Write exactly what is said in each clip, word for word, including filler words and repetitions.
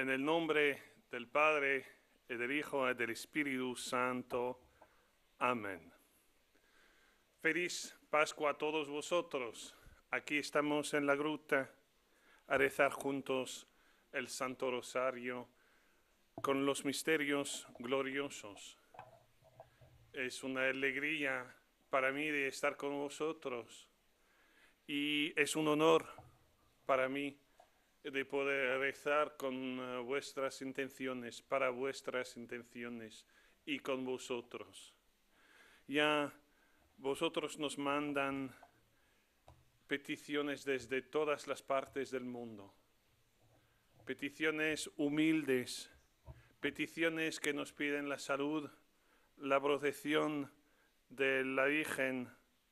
En el nombre del Padre, y del Hijo, y del Espíritu Santo. Amén. Feliz Pascua a todos vosotros. Aquí estamos en la gruta a rezar juntos el Santo Rosario con los misterios gloriosos. Es una alegría para mí de estar con vosotros y es un honor para mí de poder rezar con uh, vuestras intenciones, para vuestras intenciones y con vosotros. Ya vosotros nos mandan peticiones desde todas las partes del mundo, peticiones humildes, peticiones que nos piden la salud, la protección de la Virgen,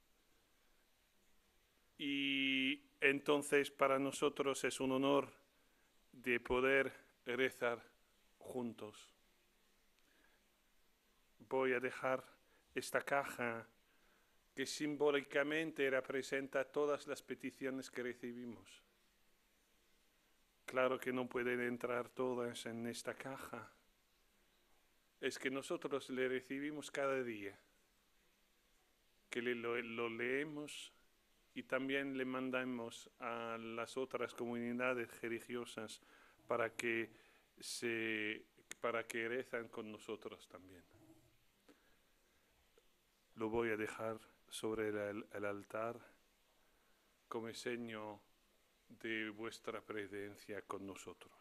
y entonces para nosotros es un honor de poder rezar juntos. Voy a dejar esta caja que simbólicamente representa todas las peticiones que recibimos. Claro que no pueden entrar todas en esta caja. Es que nosotros le recibimos cada día, que le, lo, lo leemos y también le mandamos a las otras comunidades religiosas para que, se, para que rezan con nosotros también. Lo voy a dejar sobre el, el altar como seño de vuestra presencia con nosotros.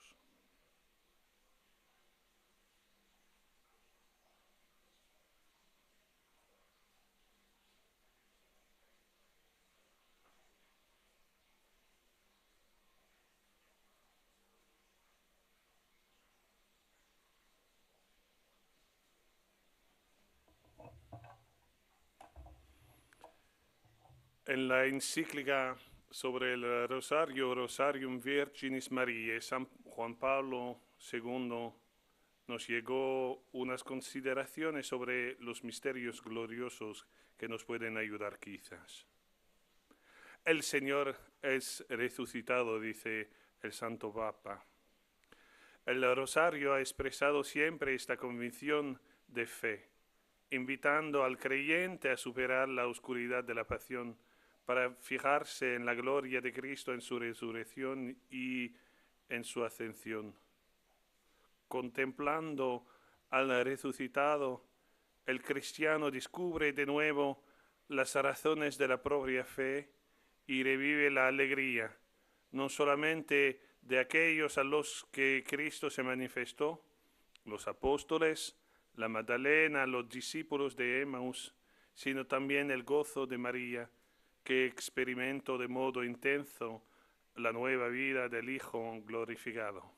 En la encíclica sobre el Rosario, Rosarium Virginis Mariae, San Juan Pablo segundo nos llegó unas consideraciones sobre los misterios gloriosos que nos pueden ayudar quizás. El Señor es resucitado, dice el Santo Papa. El Rosario ha expresado siempre esta convicción de fe, invitando al creyente a superar la oscuridad de la pasión para fijarse en la gloria de Cristo en su resurrección y en su ascensión. Contemplando al resucitado, el cristiano descubre de nuevo las razones de la propia fe y revive la alegría, no solamente de aquellos a los que Cristo se manifestó, los apóstoles, la Magdalena, los discípulos de Emaús, sino también el gozo de María, que experimentó de modo intenso la nueva vida del Hijo glorificado.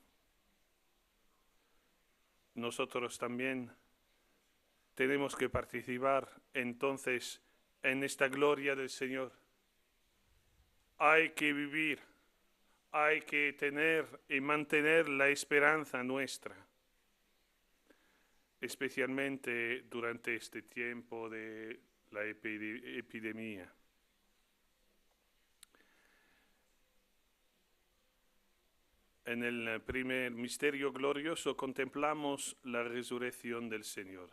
Nosotros también tenemos que participar entonces en esta gloria del Señor. Hay que vivir, hay que tener y mantener la esperanza nuestra, especialmente durante este tiempo de la epidemia. En el primer misterio glorioso contemplamos la resurrección del Señor.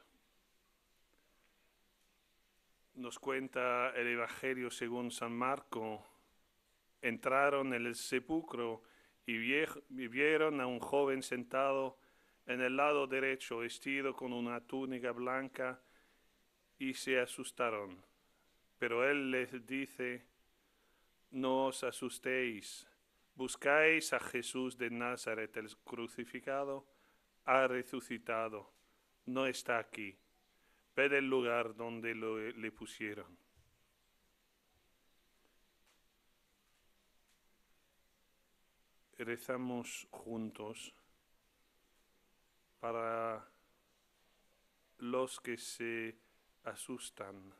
Nos cuenta el Evangelio según San Marco. Entraron en el sepulcro y vieron a un joven sentado en el lado derecho, vestido con una túnica blanca, y se asustaron. Pero él les dice: no os asustéis. Buscáis a Jesús de Nazaret, el crucificado. Ha resucitado, no está aquí. Ved el lugar donde lo, le pusieron. Rezamos juntos para los que se asustan,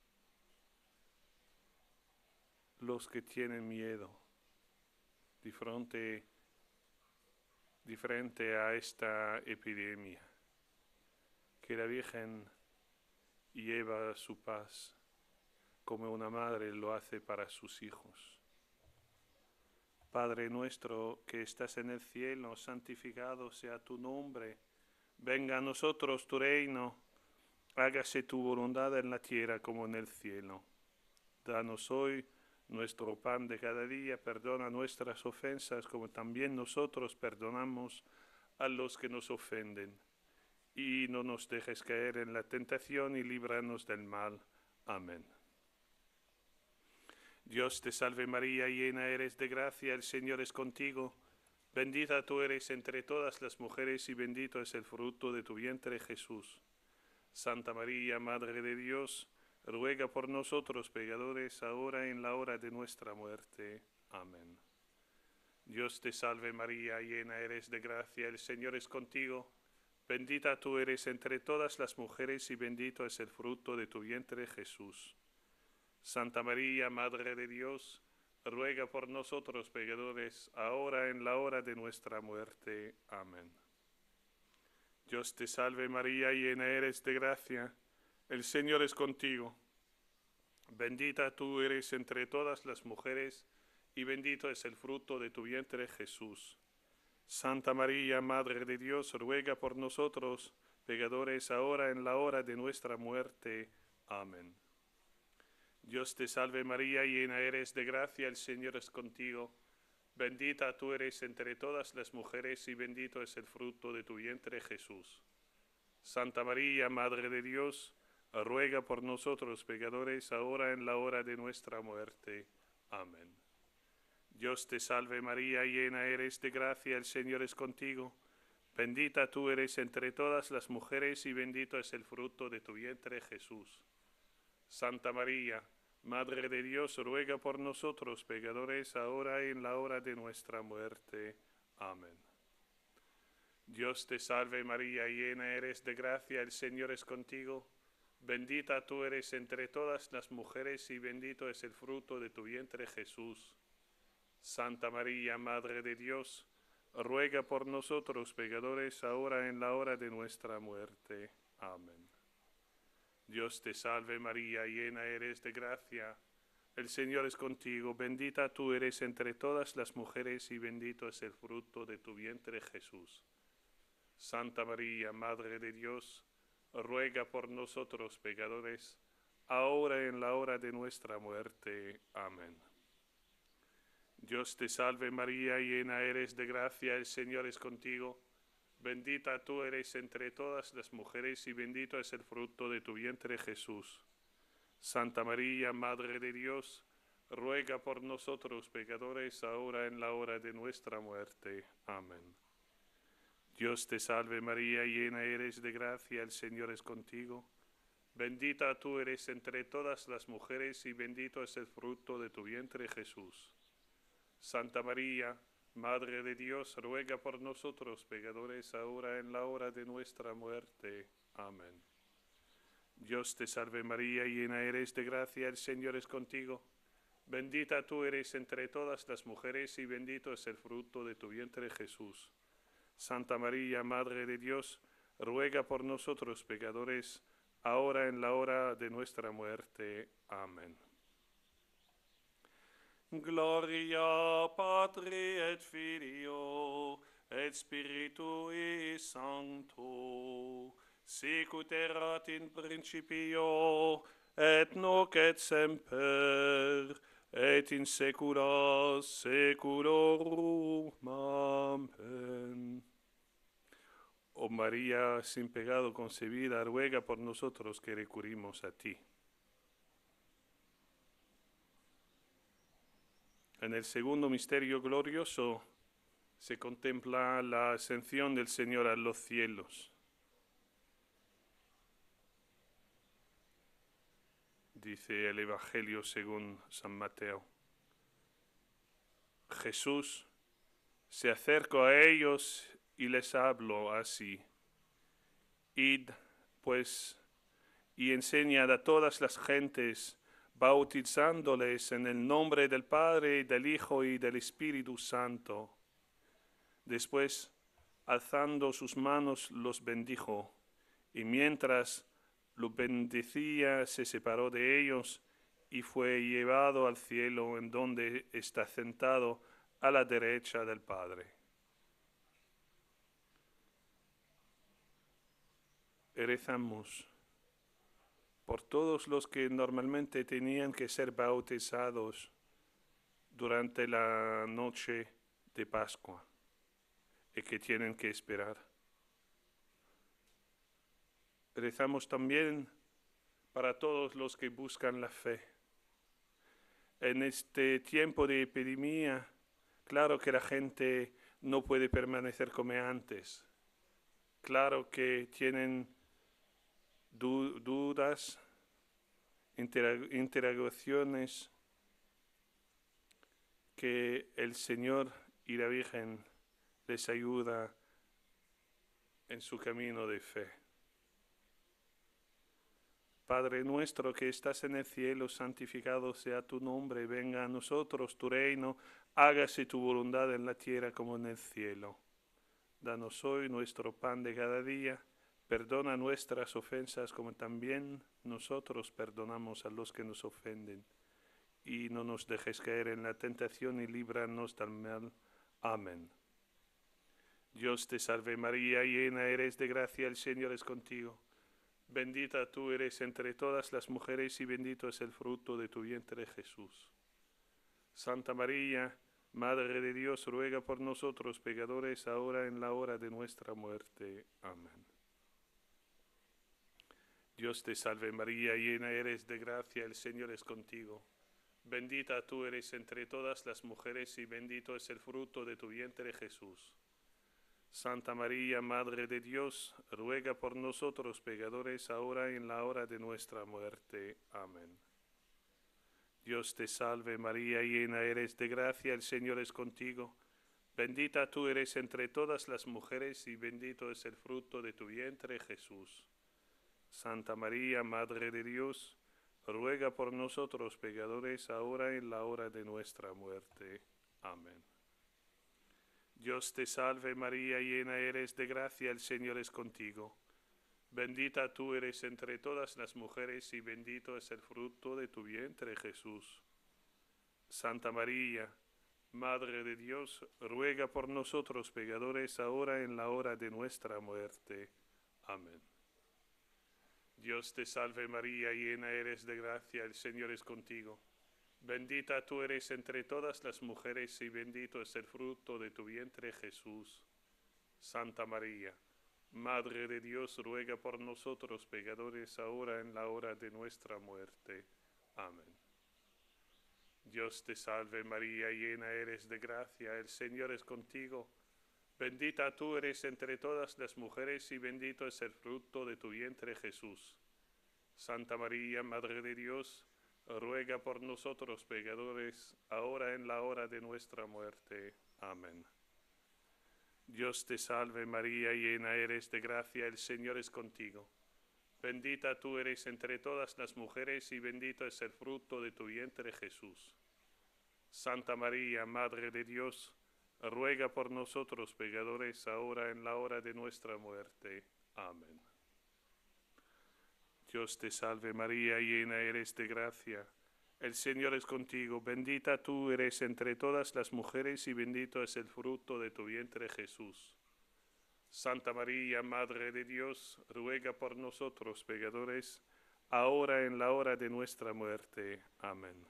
los que tienen miedo de frente, de frente a esta epidemia. Que la Virgen lleva su paz como una madre lo hace para sus hijos. Padre nuestro que estás en el cielo, santificado sea tu nombre. Venga a nosotros tu reino, hágase tu voluntad en la tierra como en el cielo. Danos hoy nuestro pan de cada día, perdona nuestras ofensas como también nosotros perdonamos a los que nos ofenden. Y no nos dejes caer en la tentación y líbranos del mal. Amén. Dios te salve María, llena eres de gracia, el Señor es contigo. Bendita tú eres entre todas las mujeres y bendito es el fruto de tu vientre Jesús. Santa María, Madre de Dios, ruega por nosotros pecadores, ahora y en la hora de nuestra muerte. Amén. Dios te salve María, llena eres de gracia, el Señor es contigo. Bendita tú eres entre todas las mujeres y bendito es el fruto de tu vientre Jesús. Santa María, Madre de Dios, ruega por nosotros pecadores, ahora en la hora de nuestra muerte. Amén. Dios te salve María, llena eres de gracia, el Señor es contigo. Bendita tú eres entre todas las mujeres, y bendito es el fruto de tu vientre Jesús. Santa María, Madre de Dios, ruega por nosotros pecadores, ahora en la hora de nuestra muerte. Amén. Dios te salve María, llena eres de gracia, el Señor es contigo. Bendita tú eres entre todas las mujeres y bendito es el fruto de tu vientre Jesús. Santa María, Madre de Dios, ruega por nosotros pecadores, ahora en la hora de nuestra muerte. Amén. Dios te salve María, llena eres de gracia, el Señor es contigo. Bendita tú eres entre todas las mujeres y bendito es el fruto de tu vientre Jesús. Santa María, Madre de Dios, ruega por nosotros pecadores, ahora y en la hora de nuestra muerte. Amén. Dios te salve María, llena eres de gracia, el Señor es contigo. Bendita tú eres entre todas las mujeres y bendito es el fruto de tu vientre Jesús. Santa María, Madre de Dios, ruega por nosotros pecadores, ahora en la hora de nuestra muerte. Amén. Dios te salve María, llena eres de gracia, el Señor es contigo, bendita tú eres entre todas las mujeres y bendito es el fruto de tu vientre Jesús. Santa María, Madre de Dios, ruega por nosotros pecadores, ahora y en la hora de nuestra muerte. Amén. Dios te salve María, llena eres de gracia, el Señor es contigo. Bendita tú eres entre todas las mujeres y bendito es el fruto de tu vientre Jesús. Santa María, Madre de Dios, ruega por nosotros pecadores, ahora en la hora de nuestra muerte. Amén. Dios te salve María, llena eres de gracia, el Señor es contigo. Bendita tú eres entre todas las mujeres y bendito es el fruto de tu vientre Jesús. Santa María, Madre de Dios, ruega por nosotros pecadores, ahora en la hora de nuestra muerte. Amén. Dios te salve María, llena eres de gracia, el Señor es contigo. Bendita tú eres entre todas las mujeres y bendito es el fruto de tu vientre Jesús. Santa María, Madre de Dios, ruega por nosotros pecadores, ahora en la hora de nuestra muerte. Amén. Gloria Patri et Filio et Spiritui Sancto, sicut erat in principio et nunc et semper et in saecula saeculorum. Amén. Oh María sin pecado concebida, ruega por nosotros que recurrimos a ti. En el segundo misterio glorioso se contempla la ascensión del Señor a los cielos. Dice el Evangelio según San Mateo. Jesús se acercó a ellos y les habló así: Id, pues, y enseñad a todas las gentes, bautizándoles en el nombre del Padre, y del Hijo y del Espíritu Santo. Después, alzando sus manos, los bendijo, y mientras los bendecía, se separó de ellos y fue llevado al cielo, en donde está sentado a la derecha del Padre. Y rezamos por todos los que normalmente tenían que ser bautizados durante la noche de Pascua y que tienen que esperar. Rezamos también para todos los que buscan la fe. En este tiempo de epidemia, claro que la gente no puede permanecer como antes. Claro que tienen du- dudas, interag- interrogaciones, que el Señor y la Virgen les ayuda en su camino de fe. Padre nuestro que estás en el cielo, santificado sea tu nombre, venga a nosotros tu reino, hágase tu voluntad en la tierra como en el cielo. Danos hoy nuestro pan de cada día, perdona nuestras ofensas como también nosotros perdonamos a los que nos ofenden. Y no nos dejes caer en la tentación y líbranos del mal. Amén. Dios te salve María, llena eres de gracia, el Señor es contigo. Bendita tú eres entre todas las mujeres y bendito es el fruto de tu vientre Jesús. Santa María, Madre de Dios, ruega por nosotros pecadores, ahora en la hora de nuestra muerte. Amén. Dios te salve María, llena eres de gracia, el Señor es contigo. Bendita tú eres entre todas las mujeres y bendito es el fruto de tu vientre Jesús. Santa María, Madre de Dios, ruega por nosotros pecadores, ahora y en la hora de nuestra muerte. Amén. Dios te salve María, llena eres de gracia, el Señor es contigo. Bendita tú eres entre todas las mujeres y bendito es el fruto de tu vientre Jesús. Santa María, Madre de Dios, ruega por nosotros pecadores, ahora y en la hora de nuestra muerte. Amén. Dios te salve María, llena eres de gracia, el Señor es contigo. Bendita tú eres entre todas las mujeres y bendito es el fruto de tu vientre Jesús. Santa María, Madre de Dios, ruega por nosotros pecadores, ahora en la hora de nuestra muerte. Amén. Dios te salve María, llena eres de gracia, el Señor es contigo. Bendita tú eres entre todas las mujeres y bendito es el fruto de tu vientre Jesús. Santa María, Madre de Dios, ruega por nosotros pecadores, ahora en la hora de nuestra muerte. Amén. Dios te salve María, llena eres de gracia, el Señor es contigo. Bendita tú eres entre todas las mujeres y bendito es el fruto de tu vientre Jesús. Santa María, Madre de Dios, ruega por nosotros pecadores, ahora en la hora de nuestra muerte. Amén. Dios te salve María, llena eres de gracia, el Señor es contigo. Bendita tú eres entre todas las mujeres y bendito es el fruto de tu vientre Jesús. Santa María, Madre de Dios, ruega por nosotros pecadores, ahora en la hora de nuestra muerte. Amén. Dios te salve María, llena eres de gracia, el Señor es contigo, bendita tú eres entre todas las mujeres y bendito es el fruto de tu vientre Jesús. Santa María, Madre de Dios, ruega por nosotros pecadores, ahora en la hora de nuestra muerte. Amén.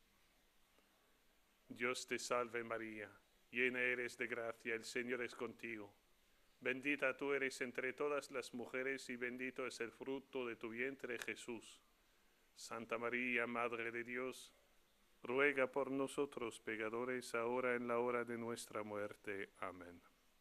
Dios te salve María, llena eres de gracia, el Señor es contigo. Bendita tú eres entre todas las mujeres y bendito es el fruto de tu vientre Jesús. Santa María, Madre de Dios, ruega por nosotros pecadores, ahora en la hora de nuestra muerte. Amén.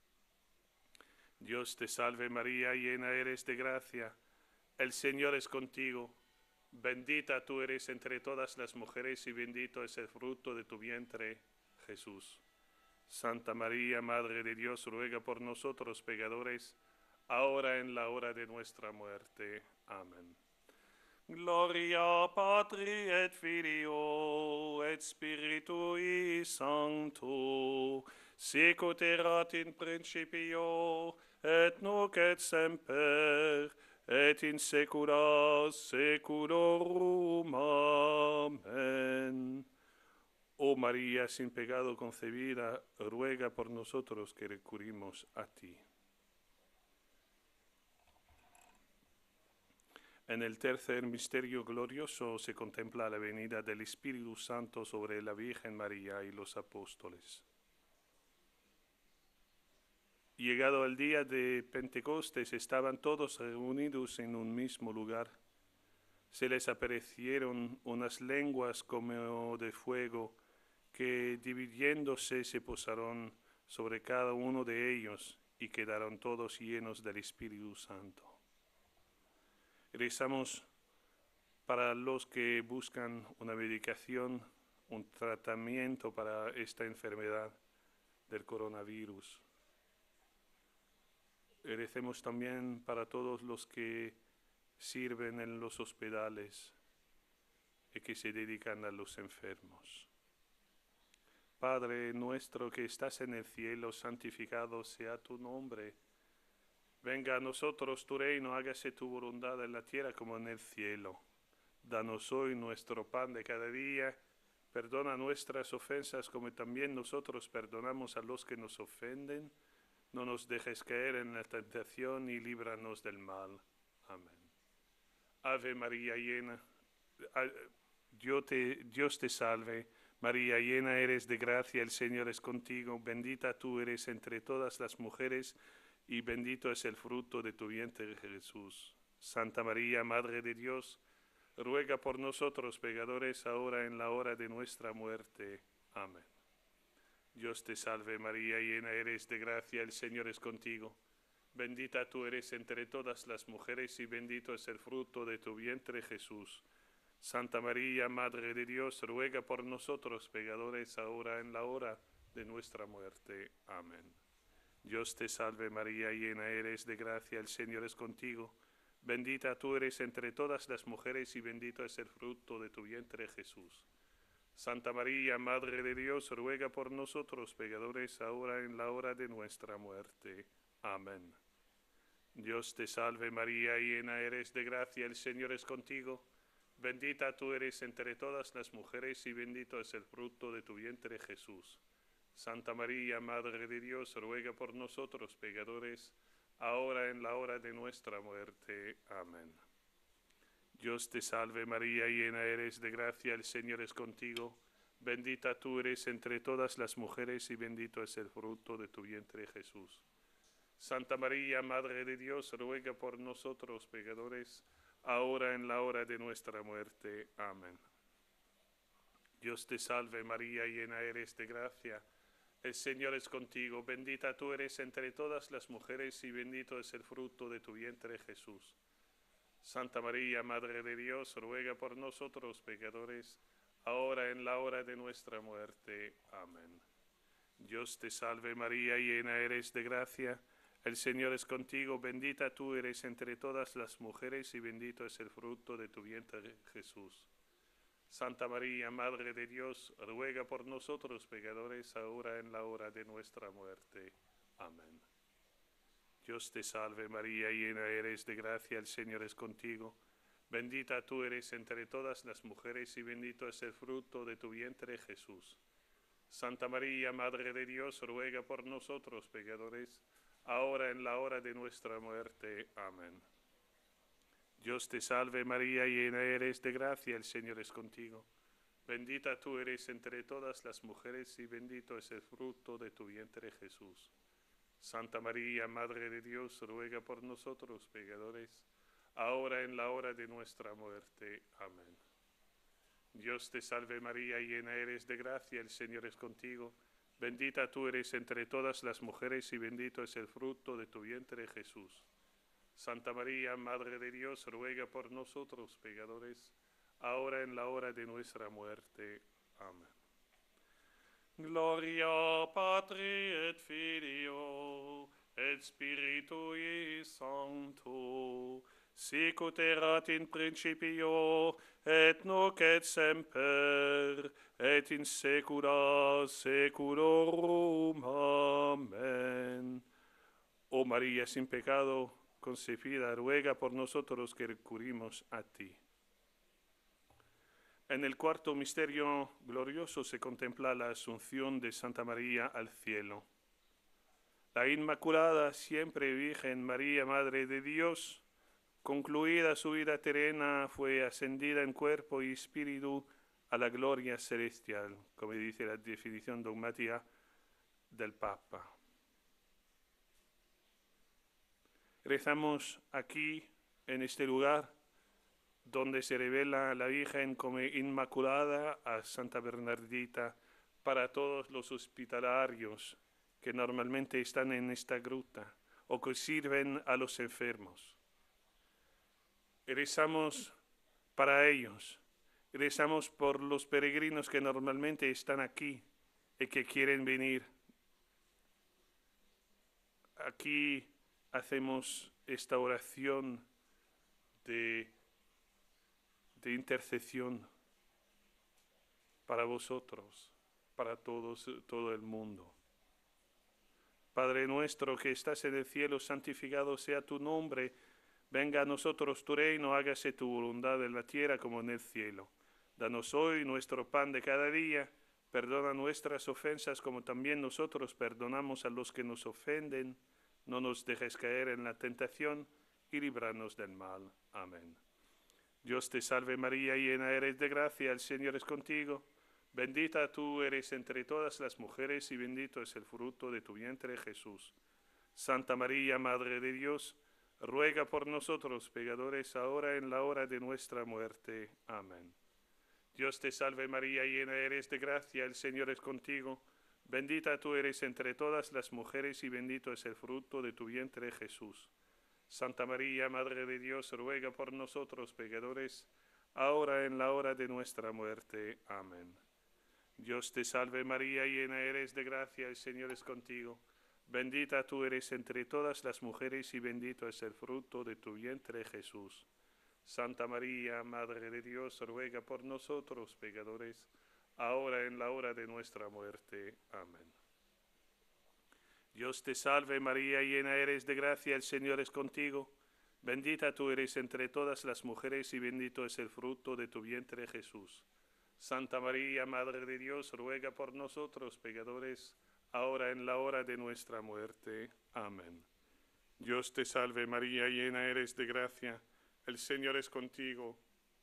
Dios te salve María, llena eres de gracia, el Señor es contigo. Bendita tú eres entre todas las mujeres y bendito es el fruto de tu vientre, Jesús. Santa María, Madre de Dios, ruega por nosotros pecadores, ahora en la hora de nuestra muerte. Amén. Gloria Patri et Filio et Spiritui Sancto, sicut erat in principio, et nunc et semper, et in saecula saeculorum. Amen. Oh María, sin pecado concebida, ruega por nosotros que recurrimos a ti. En el tercer misterio glorioso se contempla la venida del Espíritu Santo sobre la Virgen María y los apóstoles. Llegado el día de Pentecostes, estaban todos reunidos en un mismo lugar. Se les aparecieron unas lenguas como de fuego, que dividiéndose se posaron sobre cada uno de ellos y quedaron todos llenos del Espíritu Santo. Rezamos para los que buscan una medicación, un tratamiento para esta enfermedad del coronavirus. Recemos también para todos los que sirven en los hospitales y que se dedican a los enfermos. Padre nuestro que estás en el cielo, santificado sea tu nombre. Venga a nosotros tu reino, hágase tu voluntad en la tierra como en el cielo. Danos hoy nuestro pan de cada día. Perdona nuestras ofensas como también nosotros perdonamos a los que nos ofenden. No nos dejes caer en la tentación y líbranos del mal. Amén. Ave María llena, Dios te, Dios te salve. María, llena eres de gracia, el Señor es contigo, bendita tú eres entre todas las mujeres, y bendito es el fruto de tu vientre, Jesús. Santa María, Madre de Dios, ruega por nosotros pecadores, ahora en la hora de nuestra muerte. Amén. Dios te salve, María, llena eres de gracia, el Señor es contigo. Bendita tú eres entre todas las mujeres, y bendito es el fruto de tu vientre, Jesús. Santa María, Madre de Dios, ruega por nosotros pecadores, ahora en la hora de nuestra muerte. Amén. Dios te salve María, llena eres de gracia, el Señor es contigo. Bendita tú eres entre todas las mujeres, y bendito es el fruto de tu vientre, Jesús. Santa María, Madre de Dios, ruega por nosotros pecadores, ahora en la hora de nuestra muerte. Amén. Dios te salve María, llena eres de gracia, el Señor es contigo. Bendita tú eres entre todas las mujeres, y bendito es el fruto de tu vientre, Jesús. Santa María, Madre de Dios, ruega por nosotros pecadores, ahora en la hora de nuestra muerte. Amén. Dios te salve María, llena eres de gracia, el Señor es contigo. Bendita tú eres entre todas las mujeres, y bendito es el fruto de tu vientre, Jesús. Santa María, Madre de Dios, ruega por nosotros pecadores, ahora en la hora de nuestra muerte. Amén. Dios te salve María, llena eres de gracia, el Señor es contigo, bendita tú eres entre todas las mujeres, y bendito es el fruto de tu vientre, Jesús. Santa María, Madre de Dios, ruega por nosotros pecadores, ahora en la hora de nuestra muerte. Amén. Dios te salve María, llena eres de gracia, el Señor es contigo, bendita tú eres entre todas las mujeres, y bendito es el fruto de tu vientre, Jesús. Santa María, Madre de Dios, ruega por nosotros pecadores, ahora en la hora de nuestra muerte. Amén. Dios te salve María, llena eres de gracia, el Señor es contigo. Bendita tú eres entre todas las mujeres, y bendito es el fruto de tu vientre, Jesús. Santa María, Madre de Dios, ruega por nosotros pecadores, ahora en la hora de nuestra muerte. Amén. Dios te salve María, llena eres de gracia, el Señor es contigo. Bendita tú eres entre todas las mujeres, y bendito es el fruto de tu vientre, Jesús. Santa María, Madre de Dios, ruega por nosotros pecadores, ahora en la hora de nuestra muerte. Amén. Dios te salve María, llena eres de gracia, el Señor es contigo. Bendita tú eres entre todas las mujeres, y bendito es el fruto de tu vientre, Jesús. Santa María, Madre de Dios, ruega por nosotros pecadores, ahora en la hora de nuestra muerte. Amén. Gloria Patri et Filio et Spiritui Sancto, sicut erat in principio et nunc et semper et in saecula saeculorum. Amén. Oh María sin pecado concebida, ruega por nosotros que recurrimos a ti. En el cuarto misterio glorioso se contempla la asunción de Santa María al cielo. La Inmaculada, siempre Virgen María, Madre de Dios, concluida su vida terrena, fue ascendida en cuerpo y espíritu a la gloria celestial, como dice la definición dogmática del Papa. Rezamos aquí, en este lugar, donde se revela la Virgen como Inmaculada a Santa Bernardita, para todos los hospitalarios que normalmente están en esta gruta o que sirven a los enfermos. Rezamos para ellos, rezamos por los peregrinos que normalmente están aquí y que quieren venir. Aquí hacemos esta oración de, de intercesión para vosotros, para todos, todo el mundo. Padre nuestro que estás en el cielo, santificado sea tu nombre. Venga a nosotros tu reino, hágase tu voluntad en la tierra como en el cielo. Danos hoy nuestro pan de cada día. Perdona nuestras ofensas como también nosotros perdonamos a los que nos ofenden. No nos dejes caer en la tentación y líbranos del mal. Amén. Dios te salve María, llena eres de gracia, el Señor es contigo. Bendita tú eres entre todas las mujeres y bendito es el fruto de tu vientre Jesús. Santa María, Madre de Dios, ruega por nosotros pecadores ahora en la hora de nuestra muerte. Amén. Dios te salve María, llena eres de gracia, el Señor es contigo. Bendita tú eres entre todas las mujeres y bendito es el fruto de tu vientre Jesús. Santa María, Madre de Dios, ruega por nosotros pecadores ahora en la hora de nuestra muerte. Amén. Dios te salve María, llena eres de gracia, el Señor es contigo. Bendita tú eres entre todas las mujeres y bendito es el fruto de tu vientre Jesús. Santa María, Madre de Dios, ruega por nosotros pecadores, ahora en la hora de nuestra muerte. Amén. Dios te salve María, llena eres de gracia, el Señor es contigo. Bendita tú eres entre todas las mujeres y bendito es el fruto de tu vientre Jesús. Santa María, Madre de Dios, ruega por nosotros pecadores, ahora en la hora de nuestra muerte. Amén. Dios te salve María, llena eres de gracia, el Señor es contigo.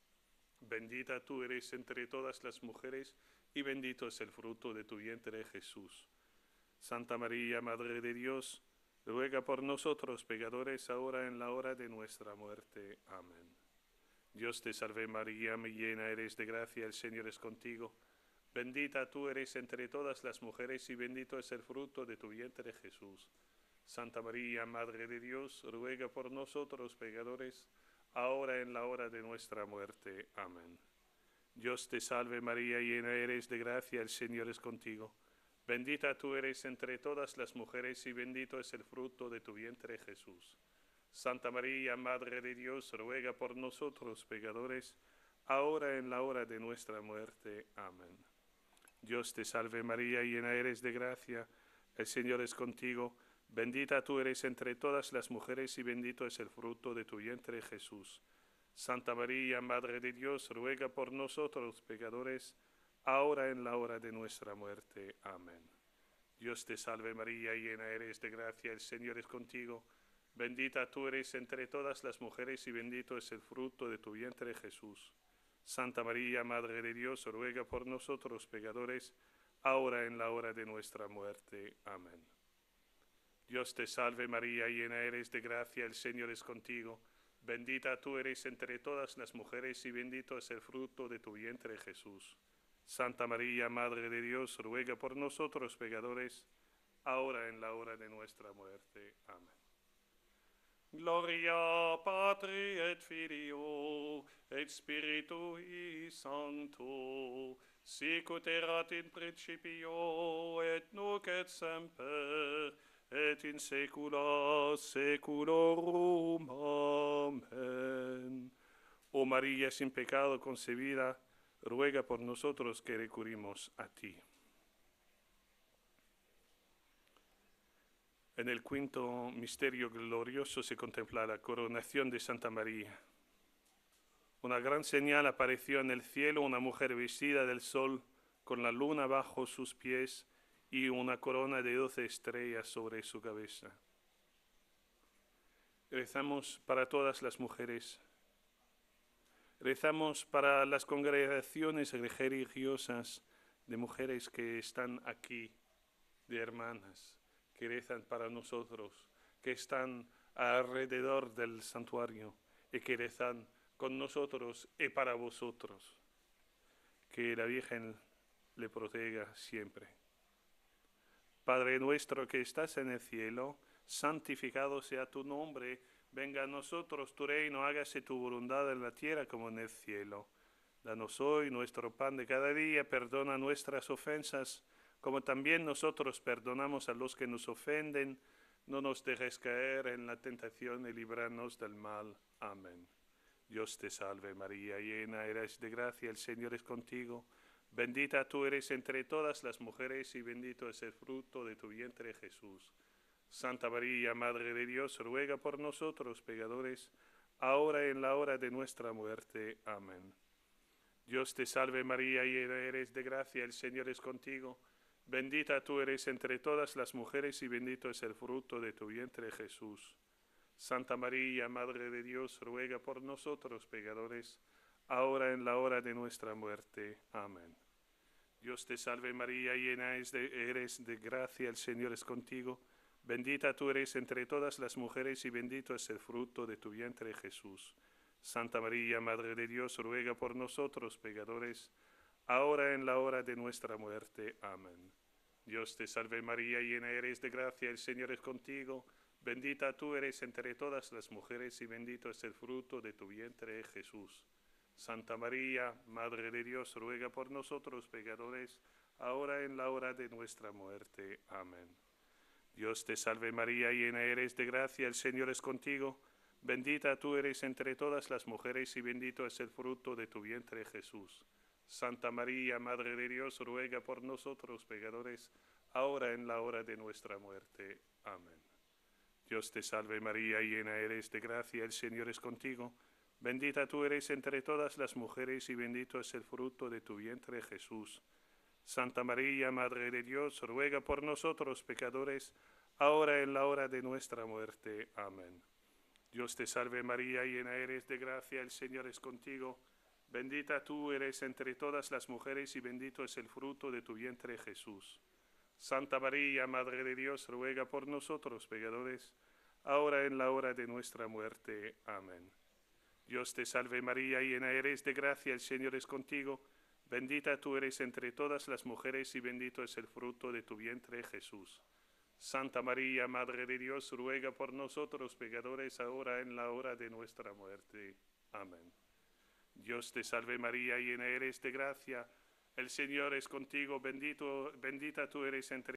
Bendita tú eres entre todas las mujeres y bendito es el fruto de tu vientre Jesús. Santa María, Madre de Dios, ruega por nosotros pecadores, ahora en la hora de nuestra muerte. Amén. Dios te salve María, llena eres de gracia, el Señor es contigo. Bendita tú eres entre todas las mujeres y bendito es el fruto de tu vientre Jesús. Santa María, Madre de Dios, ruega por nosotros pecadores, ahora en la hora de nuestra muerte. Amén. Dios te salve María, llena eres de gracia, el Señor es contigo. Bendita tú eres entre todas las mujeres y bendito es el fruto de tu vientre Jesús. Santa María, Madre de Dios, ruega por nosotros pecadores, ahora en la hora de nuestra muerte. Amén. Dios te salve María, llena eres de gracia, el Señor es contigo. Bendita tú eres entre todas las mujeres y bendito es el fruto de tu vientre Jesús. Santa María, Madre de Dios, ruega por nosotros pecadores, ahora en la hora de nuestra muerte. Amén. Dios te salve María, llena eres de gracia, el Señor es contigo. Bendita tú eres entre todas las mujeres y bendito es el fruto de tu vientre Jesús. Santa María, Madre de Dios, ruega por nosotros pecadores, ahora en la hora de nuestra muerte. Amén. Dios te salve María, llena eres de gracia, el Señor es contigo. Bendita tú eres entre todas las mujeres y bendito es el fruto de tu vientre Jesús. Santa María, Madre de Dios, ruega por nosotros pecadores, ahora en la hora de nuestra muerte. Amén. Gloria Patri et Filio et Spiritui Sancto, sicut erat in principio et nunc et semper, et in saecula saeculorum. Amén. Oh María sin pecado concebida, ruega por nosotros que recurrimos a ti. En el quinto misterio glorioso se contempla la coronación de Santa María. Una gran señal apareció en el cielo, una mujer vestida del sol, con la luna bajo sus pies y una corona de doce estrellas sobre su cabeza. Rezamos para todas las mujeres. Rezamos para las congregaciones religiosas de mujeres que están aquí, de hermanas, que rezan para nosotros, que están alrededor del santuario y que rezan con nosotros y para vosotros. Que la Virgen le proteja siempre. Padre nuestro que estás en el cielo, santificado sea tu nombre, venga a nosotros tu reino, hágase tu voluntad en la tierra como en el cielo. Danos hoy nuestro pan de cada día, perdona nuestras ofensas, como también nosotros perdonamos a los que nos ofenden. No nos dejes caer en la tentación y líbranos del mal. Amén. Dios te salve María, llena eres de gracia, el Señor es contigo. Bendita tú eres entre todas las mujeres y bendito es el fruto de tu vientre Jesús. Santa María, Madre de Dios, ruega por nosotros pecadores, ahora y en la hora de nuestra muerte. Amén. Dios te salve María, llena eres de gracia, el Señor es contigo. Bendita tú eres entre todas las mujeres y bendito es el fruto de tu vientre Jesús. Santa María, Madre de Dios, ruega por nosotros pecadores, ahora en la hora de nuestra muerte. Amén. Dios te salve María, llena eres de gracia, el Señor es contigo. Bendita tú eres entre todas las mujeres y bendito es el fruto de tu vientre Jesús. Santa María, Madre de Dios, ruega por nosotros pecadores, ahora en la hora de nuestra muerte. Amén. Dios te salve María, llena eres de gracia, el Señor es contigo. Bendita tú eres entre todas las mujeres y bendito es el fruto de tu vientre Jesús. Santa María, Madre de Dios, ruega por nosotros pecadores, ahora en la hora de nuestra muerte. Amén. Dios te salve María, llena eres de gracia, el Señor es contigo. Bendita tú eres entre todas las mujeres y bendito es el fruto de tu vientre Jesús. Santa María, Madre de Dios, ruega por nosotros pecadores, ahora en la hora de nuestra muerte. Amén. Dios te salve María, llena eres de gracia, el Señor es contigo. Bendita tú eres entre todas las mujeres y bendito es el fruto de tu vientre Jesús. Santa María, Madre de Dios, ruega por nosotros pecadores, ahora en la hora de nuestra muerte. Amén. Dios te salve María, llena eres de gracia, el Señor es contigo. Bendita tú eres entre todas las mujeres y bendito es el fruto de tu vientre Jesús. Santa María, Madre de Dios, ruega por nosotros pecadores, ahora en la hora de nuestra muerte. Amén. Dios te salve María, llena eres de gracia, el Señor es contigo. Bendita tú eres entre todas las mujeres y bendito es el fruto de tu vientre Jesús. Santa María, Madre de Dios, ruega por nosotros pecadores, ahora en la hora de nuestra muerte. Amén. Dios te salve María, llena eres de gracia, el Señor es contigo, bendito, bendita tú eres entre